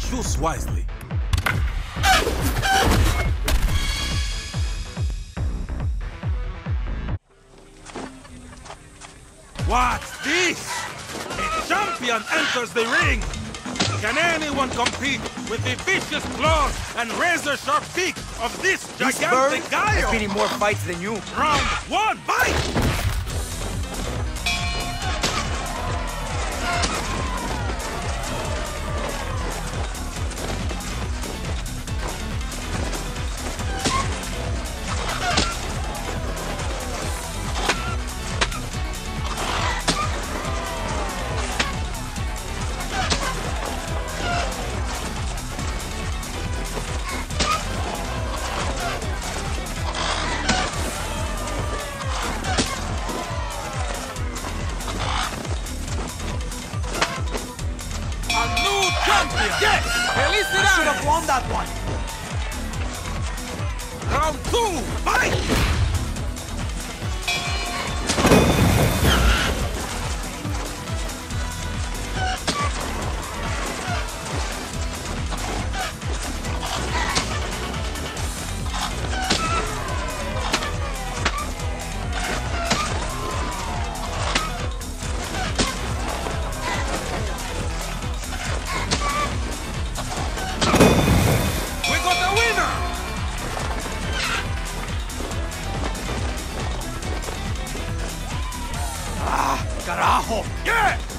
Choose wisely. What's this? A champion enters the ring! Can anyone compete with the vicious claws and razor-sharp beak of this gigantic I've Gallo? been in more fights than you. Round one, fight! Champion! Yes! I should have won that one. Round two, fight! Carajo! Yeah!